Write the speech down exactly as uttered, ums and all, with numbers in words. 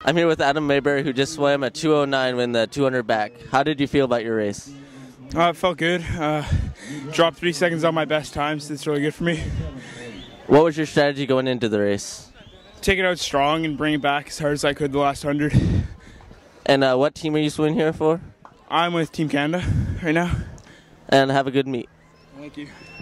I'm here with Adam Maybury, who just swam a two oh nine in the two hundred back. How did you feel about your race? Uh, it felt good. Uh, dropped three seconds on my best time, so it's really good for me. What was your strategy going into the race? Take it out strong and bring it back as hard as I could the last hundred. And uh, what team are you swimming here for? I'm with Team Canada right now. And have a good meet. Thank you.